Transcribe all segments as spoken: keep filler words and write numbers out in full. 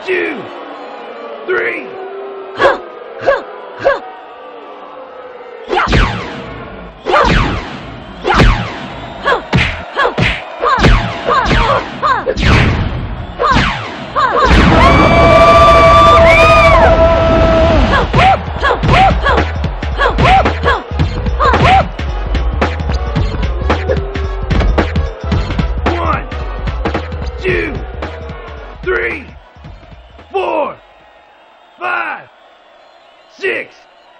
two, three. One, two, three, four, five, six.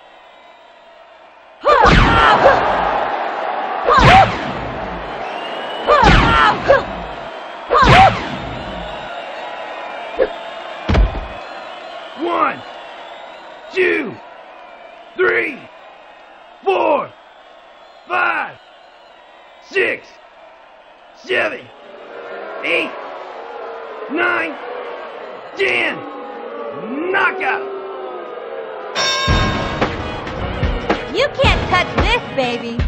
One, two, three, four, five, six, seven, eight, nine, ten. Knockout! You can't touch this, baby.